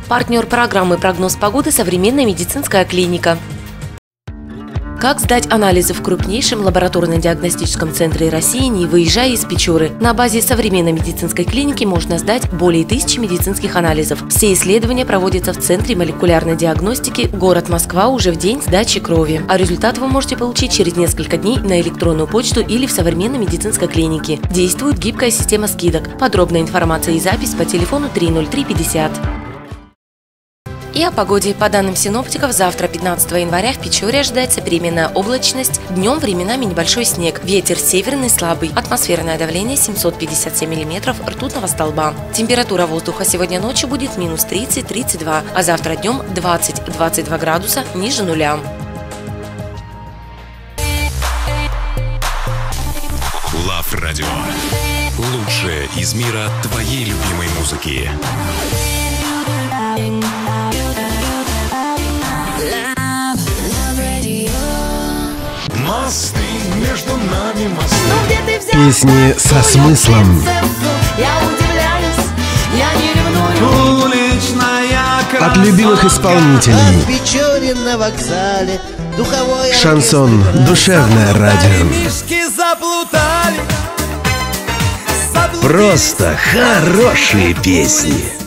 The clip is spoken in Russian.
Партнер программы «Прогноз погоды» – современная медицинская клиника. Как сдать анализы в крупнейшем лабораторно-диагностическом центре России, не выезжая из Печоры? На базе современной медицинской клиники можно сдать более 1000 медицинских анализов. Все исследования проводятся в Центре молекулярной диагностики, город Москва, уже в день сдачи крови. А результат вы можете получить через несколько дней на электронную почту или в современной медицинской клинике. Действует гибкая система скидок. Подробная информация и запись по телефону 30350. И о погоде. По данным синоптиков, завтра, 15 января, в Печоре ожидается переменная облачность. Днем временами небольшой снег. Ветер северный слабый. Атмосферное давление 757 мм ртутного столба. Температура воздуха сегодня ночью будет минус 30-32, а завтра днем 20-22 градуса ниже нуля. Love Radio. Лучшее из мира твоей любимой музыки. Мосты между нами, мосты. Песни со смыслом. От любимых исполнителей. На вокзале, Шансон, душевное радио. Просто хорошие песни.